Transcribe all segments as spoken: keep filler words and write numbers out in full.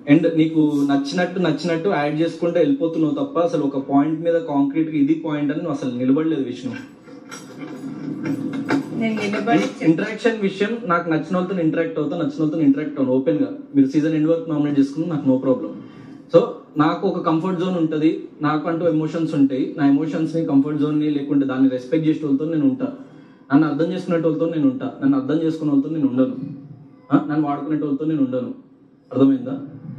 And నీకు నచ్చినట్టు నచ్చినట్టు యాడ్ చేసుకుంటే వెళ్ళిపోతున్నావు తప్ప అసలు ఒక పాయింట్ మీద కాంక్రీట్ ఇది పాయింట్ అని నువ్వు అసలు నిలబడలేదు విష్ణు. ఇంటరాక్షన్ విషయం నాకు నచ్చిన వాళ్ళతో ఇంటరాక్ట్ అవుతా, నచ్చిన వాళ్ళతో ఇంటరాక్ట్ అవును ఓపెన్ గా. మీరు సీజన్ ఎండ్ వరకు నామినేట్ చేసుకున్నా నాకు నో ప్రాబ్లం. సో నాకు ఒక కంఫర్ట్ జోన్ ఉంటుంది, నాకు అంటూ ఎమోషన్స్ ఉంటాయి. నా ఎమోషన్స్ ని కంఫర్ట్ జోన్ ని లేకుంటే దాన్ని రెస్పెక్ట్ చేసే వాళ్ళతో నేను ఉంటా, నన్ను అర్థం చేసుకునే వాళ్ళతో నేను ఉంటా, నన్ను అర్థం చేసుకునే వాళ్ళతో నేను ఉండను, నన్ను వాడుకునే వాళ్ళతో నేను ఉండను. అర్థమైందా?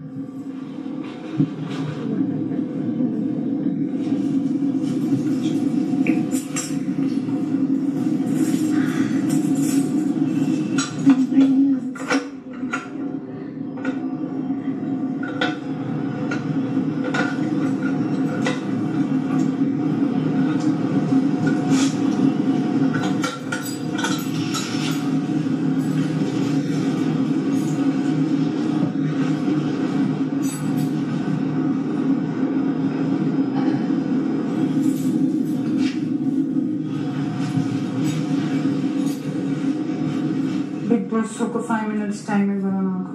బిగ్ బాస్ ఒక ఫైవ్ మినిట్స్ టైం ఇవ్వరా నాకు?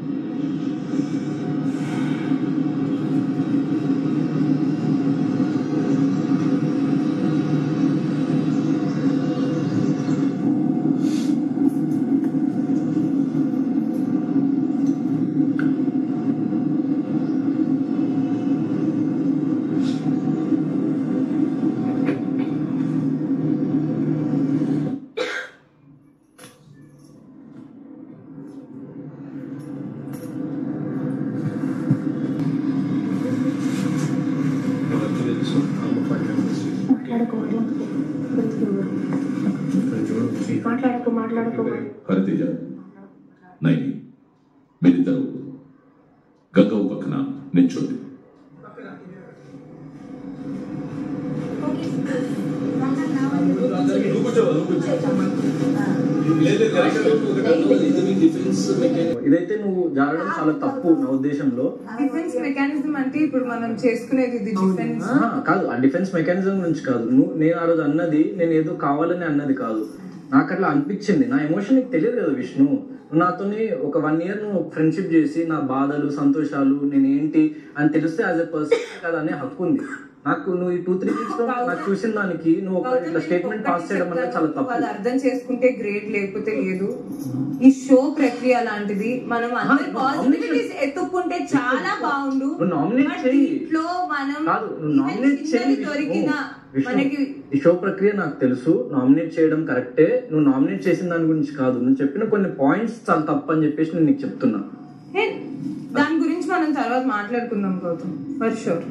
మాట్లాడకు మాట్లాడకు హరితేజ నైని మీరిద్దరు గంగవ్వ పక్కన నిల్చోండి. ఇదైతే నువ్వు జారడం చాలా తప్పు నా ఉద్దేశంలో. డిఫెన్స్ మెకానిజం అంటే ఇప్పుడు మనం చేసుకునేది ఇది డిఫెన్స్ కాదు, ఆ డిఫెన్స్ మెకానిజం గురించి కాదు. నువ్వు నేను ఆ రోజు అన్నది నేను ఏదో కావాలని అన్నది కాదు, నాకు అట్లా అనిపించింది. నా ఎమోషన్ నీకు తెలియదు కదా విష్ణు. నువ్వు నాతోని ఒక వన్ ఇయర్ నువ్వు ఫ్రెండ్షిప్ చేసి నా బాధలు సంతోషాలు నేను ఏంటి అని తెలిస్తే యాజ్ ఎ పర్సన్ కదా అనే హక్కు ఉంది నాకు. నువ్వు ఈ టూ త్రీ వీక్స్ లో నాకు చూసిన దానికి నువ్వు ఒక ఇట్లా స్టేట్మెంట్ పాస్ చేయడం అనేది చాలా తప్పు. అది అర్థం చేసుకుంటే గ్రేట్, లేకపోతే లేదు. ఈ షో ప్రక్రియ లాంటిది. మనం అందరి పాజిటివిటీస్ ఎత్తుకుంటే చాలా బాగుండు. ఇంట్లో మనం దొరికిన మనకి ఈ షో ప్రక్రియ నాకు తెలుసు, నామినేట్ చేయడం కరెక్టే. నువ్వు నామినేట్ చేసిన దాని గురించి కాదు, నువ్వు చెప్పిన కొన్ని పాయింట్స్ చాలా తప్పు అని చెప్పేసి నేను నీకు చెప్తున్నా. దాని గురించి మనం తర్వాత మాట్లాడుకుందాం గౌతమ్, ఫర్ షూర్.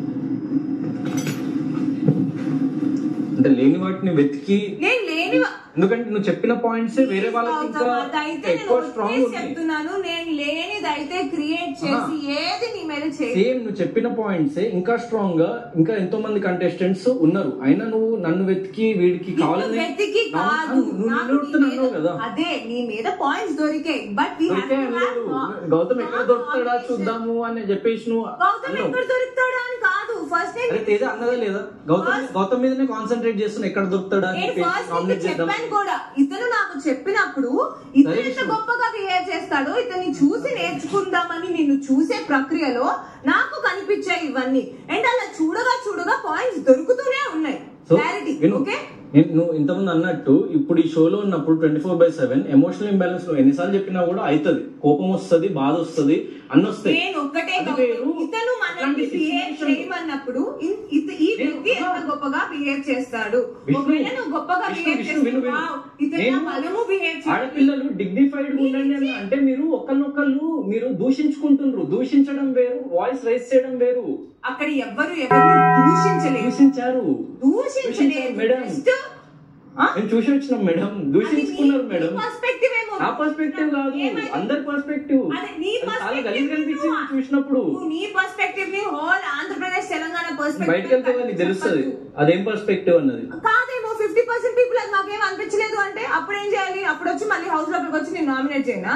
అంటే లేని వాటిని వెతికి నేను లేని ఎందుకంటే నువ్వు చెప్పిన పాయింట్స్ వేరే వాళ్ళకి ఎక్కువ స్ట్రాంగ్ చెప్తున్నాను. నేను లేనిదైతే క్రియేట్ చేసి ఏది నీ మీద సేమ్ నువ్వు చెప్పిన పాయింట్స్ ఇంకా స్ట్రాంగ్ గా ఇంకా ఎంతో మంది కంటెస్టెంట్స్ ఉన్నారు. అయినా నువ్వు నన్ను వెతికి వీడికి కావాలని వెతికి కాదు కదా. అదే నీ మీద పాయింట్స్ దొరికాయి. బట్ గౌతమ్ ఎక్కడ దొరుకుతాడా చూద్దాము అని చెప్పేసి నువ్వు గౌతమ్ ఎక్కడ దొరుకుతాడా అని కాదు. ఫస్ట్ తేజ అన్నదా లేదా గౌతమ్ గౌతమ్ మీదనే కాన్సన్ట్రేట్ చేస్తున్నా ఎక్కడ దొరుకుతాడా చెప్పాను కూడా. ఇతను నాకు చెప్పినప్పుడు ఇతను ఎంత గొప్పగా బిహేవ్ చేస్తాడో ఇతన్ని చూసి నేర్చుకుందామని నిన్ను చూసే ప్రక్రియలో నాకు కనిపించాయి ఇవన్నీ. అండ్ అలా చూడగా చూడగా పాయింట్స్ దొరుకుతూనే ఉన్నాయి. Clarity okay. నువ్వు ఇంతకుముందు అన్నట్టు ఇప్పుడు ఈ షోలో ఉన్నప్పుడు twenty four by seven emotional imbalance నువ్వు ఎన్నిసార్లు చెప్పినా కూడా అవుతుంది. కోపం వస్తుంది, బాధ వస్తుంది, అన్ని వస్తాయి. నేను ఒక్కటే ఇతను మనల్ని బిహేవ్ చేయమన్నప్పుడు ఈ వ్యక్తి ఎంత గొప్పగా బిహేవ్ చేస్తాడు. ఒకవేళ నువ్వు గొప్పగా బిహేవ్ చేస్తున్నావు, ఇతను మనము బిహేవ్ ఆడపిల్లలు డిగ్నిఫైడ్ ఉండండి అంటే మీరు ఒకరినొకళ్ళు మీరు దూషించుకుంటున్నారు. దూషించడం వేరు, వాయిస్ రైజ్ చేయడం వేరు. అక్కడ ఎవ్వరు ఎవరిని దూషించలేదు. దూషించారు దూషించలేదు మేడం. నేను చూసి వచ్చినాం మేడం, దూషించుకున్నారు మేడం. నా పర్స్పెక్టివ్ కాదు, అందరి పర్స్పెక్టివ్. చాలా గలీజ్ కనిపించింది చూసినప్పుడు. నీ పర్స్పెక్టివ్ ని హోల్ ఆంధ్రప్రదేశ్ తెలంగాణ పర్స్పెక్టివ్ బయటకు వెళ్తే నీకు తెలుస్తుంది అదేం పర్స్పెక్టివ్ అన్నది. కాదేమో ఫిఫ్టీ పర్సెంట్ పీపుల్ అది నాకేం అనిపించలేదు అంటే అప్పుడు ఏం చేయాలి? అప్పుడు వచ్చి మళ్ళీ హౌస్ లోపలికి వచ్చి నేను నామినేట్ చేయనా?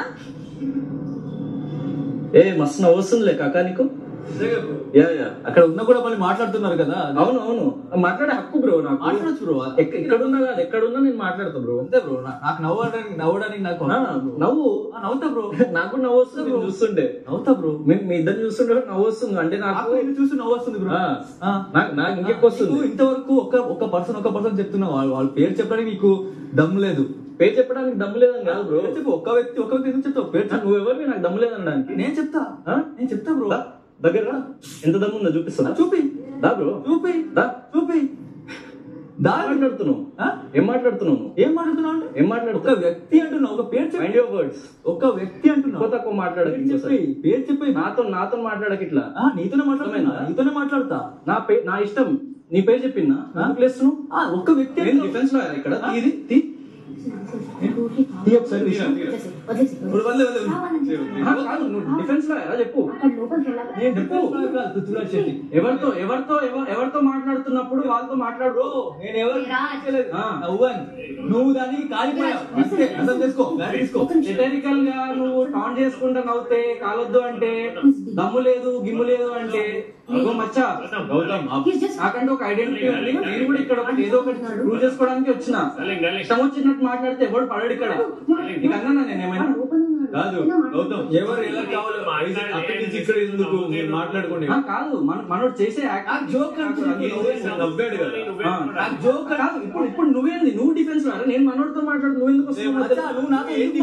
ఏ మస్తు నవ్వుతుందిలే కాకా నీకు. అక్కడ ఉన్న కూడా మళ్ళీ మాట్లాడుతున్నారు కదా. అవును అవును మాట్లాడే హక్కు బ్రో నాకు. మాట్లాడచ్చు బ్రో. ఎక్కడున్నా కాదు ఎక్కడున్నా నేను మాట్లాడతా బ్రో. అంతే బ్రో. నాకు నవ్వడానికి నవ్వడానికి నాకు నవ్వు నవ్వుతా బ్రో. నాకు నవ్వు వస్తుంది చూస్తుంటే. నవ్వుతా బ్రో. మీ ఇద్దరు చూస్తుంటే నవ్వు వస్తుంది. అంటే నాకు చూసి నవ్వు వస్తుంది బ్రో. నాకు ఇంకెక్కువ వస్తుంది. ఇంతవరకు ఒక ఒక పర్సన్ ఒక పర్సన్ చెప్తున్నా వాళ్ళ పేరు చెప్పడానికి నీకు దమ్ము లేదు. పేరు చెప్పడానికి దమ్ము లేదని కాదు బ్రో. చెప్పు ఒక్క వ్యక్తి ఒక వ్యక్తి ఎందుకు చెప్తావు పేరు? నువ్వెవరు నాకు దమ్ము లేదనడానికి. నేను చెప్తా నేను చెప్తా బ్రో. దగ్గర ఎంత దమ్ము ఉందో చూపిస్తున్నా. చూపి దా బ్రో. చూపి దా చూపి దా మాట్లాడుతున్నావు. ఏం మాట్లాడుతున్నావు? ఏం మాట్లాడుతున్నావు అంటే ఏం మాట్లాడు? ఒక వ్యక్తి అంటున్నావు. ఒక పేరు చెప్పి వర్డ్స్. ఒక వ్యక్తి అంటున్నావు. తక్కువ మాట్లాడక చెప్పి పేరు చెప్పి నాతో నాతో మాట్లాడక ఇట్లా. నీతోనే మాట్లాడుతున్నా. నీతోనే మాట్లాడతా. నా పే నా ఇష్టం. నీ పేరు చెప్పిందా? ప్లేస్ ఒక్క వ్యక్తి డిఫెన్స్ లో ఇక్కడ ఇది డిఫెన్స్ లో ఎలా చెప్పు. ఎవరితో ఎవరితో ఎవరితో మాట్లాడుతున్నప్పుడు వాళ్ళతో మాట్లాడు. నేను ఎవరు నువ్వు దానికి కాలిపోయావు. అర్థం చేసుకో. రిటరికల్ గా నువ్వు టాన్ చేసుకుంటా నవ్వుతే కాలొద్దు అంటే దమ్ము లేదు గిమ్ము లేదు అంటే మచ్చా నాకంటే ఒక ఐడెంటిటీ ఉంది. నేను కూడా ఇక్కడ ఒకటి ఏదో ఒకటి ప్రూవ్ చేసుకోవడానికి వచ్చిన. ఇష్టం వచ్చినట్టు మాట్లాడితే ఎవరు పడడు ఇక్కడ. నీకు అన్నా నేను ఏమైనా కాదు. గౌతమ్ ఎవరు ఎలా కావాలి అక్కడి నుంచి ఇక్కడ ఎందుకు మాట్లాడుకోండి. కాదు మనోడు చేసే జోక్ నవ్వాడు కదా. జోక్ కాదు. ఇప్పుడు ఇప్పుడు నువ్వేంది నువ్వు డిఫెన్స్ లో నేను మనోడితో మాట్లాడు. నువ్వు ఎందుకు వస్తున్నావు? నువ్వు నాతో ఏంటి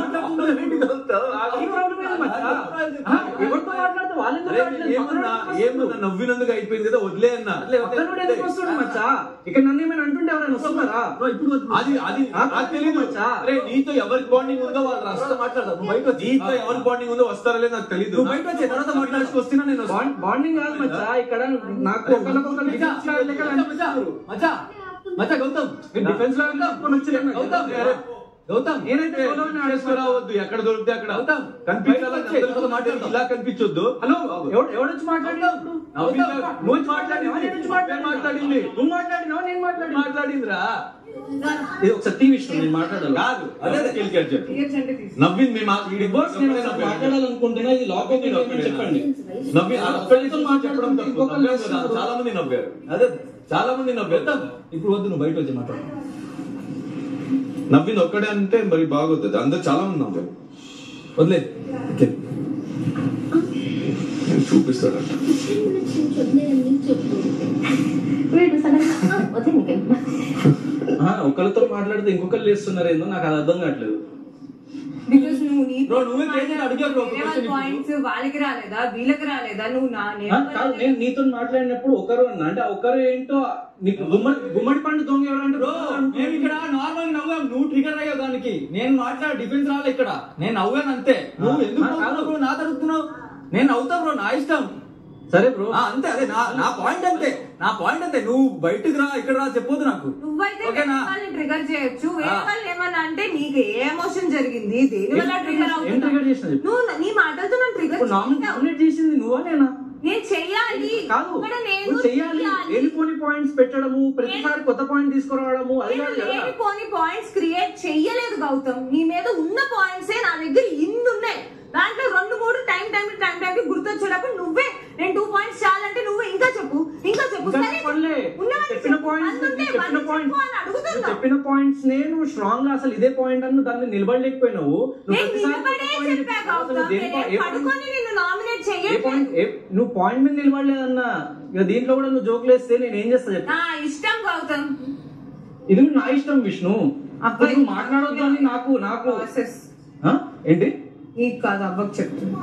ఎవరితో మాట్లాడితే వాళ్ళు ఏమన్నా నవ్వినందుకు అయిపోయింది కదా వదిలే అన్నా. వస్తున్నాడు మచ్చా. ఇక్కడ నన్ను ఏమైనా అంటుంటే ఎవరైనా వస్తున్నారా? ఇప్పుడు అది అది నాకు తెలియదు మచ్చా. అరే నీతో ఎవరికి బాండింగ్ ఉందో వాళ్ళు రాష్ట్రం మాట్లాడతారు. బయట నీతో ఎవరికి బాండింగ్ ఉందో వస్తారా లేదు నాకు తెలియదు. బయట వచ్చే తర్వాత మాట్లాడుతూ వస్తున్నా నేను. బాండింగ్ కాదు మచ్చా. ఇక్కడ నాకు మచ్చా మచ్చా గౌతమ్ డిఫెన్స్ లో గౌతమ్ గౌతమ్ నేనైతే రావద్దు. ఎక్కడ దొరికితే అక్కడ గౌతమ్ కనిపించాలి. మాట్లాడదు ఇలా కనిపించొద్దు. హలో ఎవడొచ్చి మాట్లాడినప్పుడు నువ్వు మాట్లాడి మాట్లాడింది నువ్వు మాట్లాడినావా నేను మాట్లాడి మాట్లాడిందిరా. ఇది ఒకసారి టీవీ ఇష్టం నేను మాట్లాడాలి కాదు. అదే చెప్పు. నవ్వింది మీ మాట్లాడాలనుకుంటున్నా. ఇది లాక్ చెప్పండి. నవ్వి మాట్లాడడం చాలా మంది నవ్వారు. అదే చాలా మంది నవ్వారు. ఇప్పుడు వద్దు నువ్వు బయట వచ్చి మాట్లాడు. నవ్వింది ఒక్కడే అంటే మరి బాగోతుంది. అందరు చాలా మంది నవ్వారు. వదిలేదు చూపిస్తాడంట. ఒకరితో మాట్లాడితే ఇంకొకరు చేస్తున్నారు ఏందో నాకు అది అర్థం కావట్లేదు. వాళ్ళకి రాలేదా వీళ్ళకి రాలేదా? నువ్వు నేను నీతో మాట్లాడినప్పుడు ఒకరు అన్నా అంటే ఒకరు ఏంటో నీకు గుమ్మడి గుమ్మడి పండు దొంగ ఎవరంటే మేము ఇక్కడ నార్మల్ నవ్వాం. నువ్వు ట్రిగర్ అయ్యావు దానికి. నేను మాట్లాడ డిఫెన్స్ రాలే ఇక్కడ. నేను నవ్వాను అంతే. నువ్వు ఎందుకు నా తరుగుతున్నావు? నేను నవ్వుతా బ్రో. నా ఇష్టం. సరే బ్రో అంతే. అదే నా నా పాయింట్ అంతే. నా పాయింట్ అంతే. నువ్వు బయటకు రా ఇక్కడ రా చెప్పొద్దు నాకు. నువ్వైతే ట్రిగర్ చేయొచ్చు. వేరే వాళ్ళు ఏమన్నా అంటే నీకు ఏ ఎమోషన్ జరిగింది దేని వల్ల ట్రిగర్ అవుతుంది? నువ్వు నీ మాటలతో నన్ను ట్రిగర్ నామినేట్ చేసింది నువ్వా నేనా? నేను చెయ్యాలి కాదు. చెయ్యాలి. వెళ్ళిపోని పాయింట్స్ పెట్టడము ప్రతిసారి కొత్త పాయింట్ తీసుకురావడము వెళ్ళిపోని పాయింట్స్ క్రియేట్ చెయ్యలేదు గౌతమ్. నీ మీద ఉన్న పాయింట్సే నా దగ్గర ఇన్ని ఉన్నాయి. దాంట్లో రెండు మూడు టైం టైం టైం టైం గుర్తొచ్చేటప్పుడు నువ్వే నేను టూ పాయింట్స్ చాలంటే నువ్వు ఇంకా చెప్పు ఇంకా చెప్పు చెప్పిన పాయింట్స్ చెప్పిన పాయింట్స్ నేను స్ట్రాంగ్ గా అసలు ఇదే పాయింట్ అన్న దాన్ని నిలబడలేకపోయినావు. నువ్వు పాయింట్ మీద నిలబడలేదన్నా. ఇక దీంట్లో కూడా నువ్వు జోకులు వేస్తే నేను ఏం చేస్తా చెప్పు. ఇష్టం గౌతమ్. ఇది నా ఇష్టం విష్ణు. నువ్వు మాట్లాడొద్దు అని నాకు నాకు ఏంటి నీకు కాదు అవ్వకు చెప్తున్నా.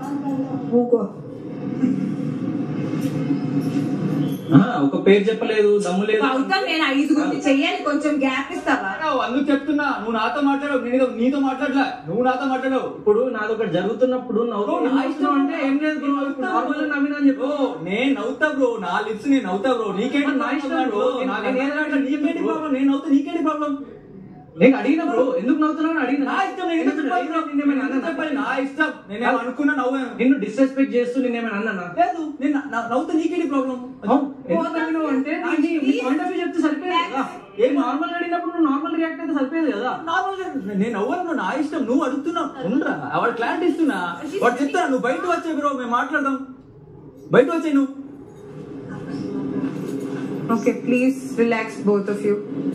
ఒక పేరు చెప్పలేదు దమ్ము లేదు. నేను ఐదుగురిని చెయ్యాలి కొంచెం గ్యాప్ ఇస్తావా? అందుకు చెప్తున్నా. నువ్వు నాతో మాట్లాడవు. నేను నీతో మాట్లాడలే. నువ్వు నాతో మాట్లాడవు. ఇప్పుడు నాది ఒకటి జరుగుతున్నప్పుడు అంటే ఏం లేదు నార్మల్ నవ్వినా అని చెప్పు. నేను నవ్వుతా బ్రో. నా లిప్స్ నేను నవ్వుతా బ్రో. నీకేంటి నా ఇష్టం బ్రో. నీకేంటి ప్రాబ్లం? నేను నవ్వుతా నీకేంటి ప్రాబ్లం? నేను అడిగిన బ్రో ఎందుకు నవ్వుతున్నావు అడిగిన. నా ఇష్టం. చెప్పాలి నా ఇష్టం. నేను అనుకున్నా నవ్వాను. నిన్ను డిస్రెస్పెక్ట్ చేస్తూ నేనేమైనా అన్నా? లేదు. నేను నవ్వుతా నీకేంటి ప్రాబ్లం? అంటే పాయింట్ ఆఫ్ వ్యూ చెప్తే సరిపోయేది కదా. ఏ నార్మల్ అడిగినప్పుడు నువ్వు నార్మల్ రియాక్ట్ అయితే సరిపోయేది కదా. నార్మల్ నేను నవ్వను. నా ఇష్టం. నువ్వు అడుగుతున్నావు ఉండరా. వాడు క్లారిటీ ఇస్తున్నా. వాడు చెప్తా నువ్వు బయట వచ్చే బ్రో మేము మాట్లాడదాం. బయట వచ్చే నువ్వు Okay, please relax, both of you.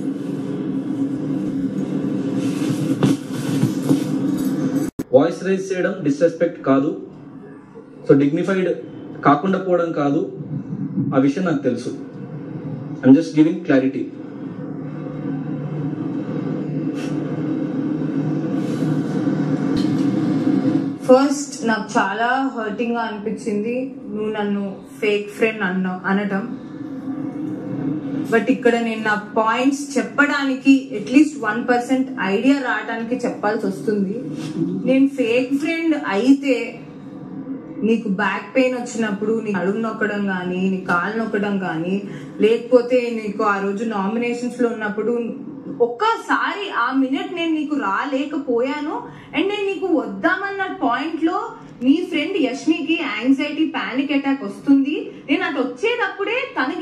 Voice raise చేయడం డిస్రెస్పెక్ట్ కాదు, సో డిగ్నిఫైడ్ కాకుండా పోవడం కాదు, ఆ విషయం నాకు తెలుసు. I'm just giving clarity. First నాకు చాలా హర్టింగ్ గా అనిపించింది నువ్వు నన్ను ఫేక్ ఫ్రెండ్ అన్న అనటం. బట్ ఇక్కడ నేను నా పాయింట్స్ చెప్పడానికి అట్లీస్ట్ వన్ పర్సెంట్ ఐడియా రావడానికి చెప్పాల్సి వస్తుంది. నేను ఫేక్ ఫ్రెండ్ అయితే నీకు బ్యాక్ పెయిన్ వచ్చినప్పుడు నీ అడుగు నొక్కడం కానీ, నీ కాలు నొక్కడం కానీ, లేకపోతే నీకు ఆ రోజు నామినేషన్స్ లో ఉన్నప్పుడు ఒక్కసారి ఆ మినిట్ నేను నీకు రాలేకపోయాను అండ్ నేను నీకు వద్దామన్న పాయింట్ లో నీ ఫ్రెండ్ యష్మికి యాంగ్జైటీ పానిక్ అటాక్ వస్తుంది. నేను అటు వచ్చేటప్పుడే తనకి